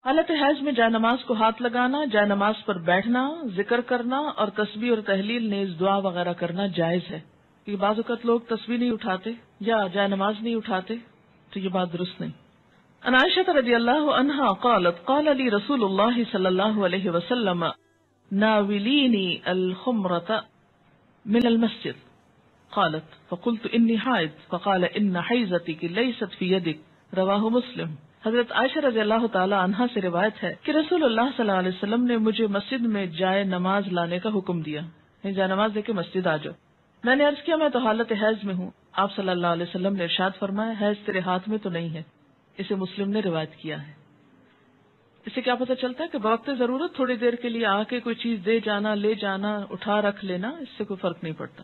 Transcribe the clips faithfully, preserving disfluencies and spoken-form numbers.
حالت حیض میں جائے نماز کو ہاتھ لگانا، جائے نماز پر بیٹھنا، ذکر کرنا اور تسبیح اور تحلیل نیز دعا وغیرہ کرنا جائز ہے. یہ بعض اوقات لوگ تسبیح نہیں اٹھاتے یا جائے نماز نہیں اٹھاتے، تو یہ بات درست نہیں. عن عائشہ رضی اللہ عنہا قالت قال لی رسول اللہ صلی اللہ علیہ وسلم ناولینی الخمرۃ من المسجد قالت فقلت انی حائض فقال ان حیضتک لیست فی یدک رواہ مسلم. حضرت عائشہ رضی اللہ تعالی عنہا سے روایت ہے کہ رسول اللہ صلی اللہ علیہ وسلم نے مجھے مسجد میں جائے نماز لانے کا حکم دیا. جائے نماز دے کے مسجد آ جاؤ. میں نے عرض کیا میں تو حالت حیض میں ہوں. آپ صلی اللہ علیہ وسلم نے ارشاد فرمایا حیض تیرے ہاتھ میں تو نہیں ہے. اسے مسلم نے روایت کیا ہے. اس سے کیا پتہ چلتا ہے کہ بوقت ضرورت تھوڑی دیر کے لیے آ کے کوئی چیز دے جانا، لے جانا، اٹھا رکھ لینا، اس سے کوئی فرق نہیں پڑتا.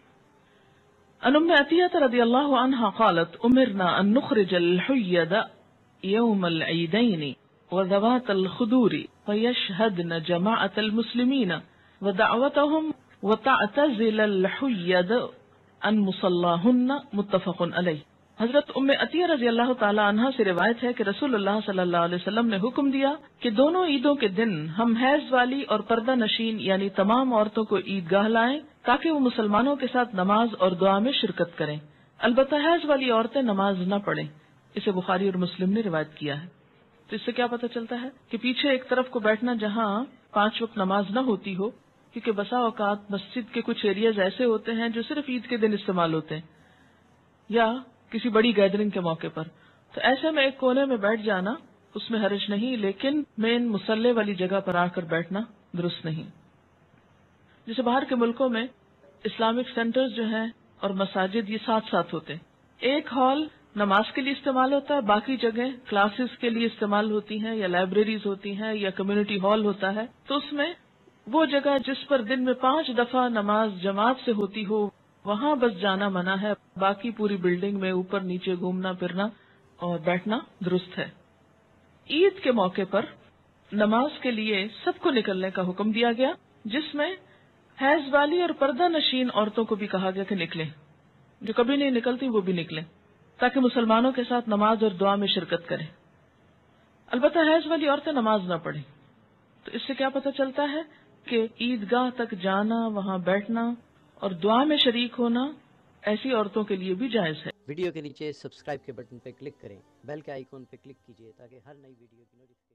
عن ام عطیہ رضی اللہ عنہا قالت امرنا ان نخرج الحید یوم العیدین وذوات الخدور فیشہدن جماعت المسلمین ودعوتهم وتعتزل الحید عن مصلاہن متفق علیہ. حضرت ام عطیہ رضی اللہ تعالی عنہا سے روایت ہے کہ رسول اللہ صلی اللہ علیہ وسلم نے حکم دیا کہ دونوں عیدوں کے دن ہم حیض والی اور پردہ نشین یعنی تمام عورتوں کو عیدگاہ لائیں تاکہ وہ مسلمانوں کے ساتھ نماز اور دعا میں شرکت کریں. البتہ حیض والی عورتیں نماز نہ پڑھیں. اسے بخاری اور مسلم نے روایت کیا ہے. تو اس سے کیا پتہ چلتا ہے کہ پیچھے ایک طرف کو بیٹھنا جہاں پانچ وقت نماز نہ ہوتی ہو، کیونکہ بسا اوقات مسجد کے کچھ ایریاز ایسے ہوتے ہیں جو صرف عید کے دن استعمال ہوتے ہیں یا کسی بڑی گیدرنگ کے موقع پر، تو ایسے میں ایک کونے میں بیٹھ جانا اس میں حرج نہیں، لیکن مین مصلی والی جگہ پر آ کر بیٹھنا درست نہیں. جیسے باہر کے ملکوں میں اسلامک سینٹرز جو ہیں اور مساجد یہ ساتھ ساتھ ہوتے ہیں. ایک ہال نماز کے لیے استعمال ہوتا ہے، باقی جگہ کلاسز کے لیے استعمال ہوتی ہیں یا لائبریریز ہوتی ہیں یا کمیونٹی ہال ہوتا ہے. تو اس میں وہ جگہ جس پر دن میں پانچ دفعہ نماز جماعت سے ہوتی ہو وہاں بس جانا منع ہے، باقی پوری بلڈنگ میں اوپر نیچے گھومنا پھرنا اور بیٹھنا درست ہے. عید کے موقع پر نماز کے لیے سب کو نکلنے کا حکم دیا گیا، جس میں حیض والی اور پردہ نشین عورتوں کو بھی کہا گیا کہ نکلیں، جو کبھی نہیں نکلتی وہ بھی نکلیں تاکہ مسلمانوں کے ساتھ نماز اور دعا میں شرکت کریں. البتہ حیض والی عورتیں نماز نہ پڑھیں. تو اس سے کیا پتہ چلتا ہے کہ عیدگاہ تک جانا، وہاں بیٹھنا اور دعا میں شریک ہونا ایسی عورتوں کے لیے بھی جائز ہے. ویڈیو کے نیچے سبسکرائب کے بٹن پہ کلک کریں، بیل کے آئیکن پہ کلک کیجیے تاکہ ہر نئی ویڈیو کی نوٹیفکیشن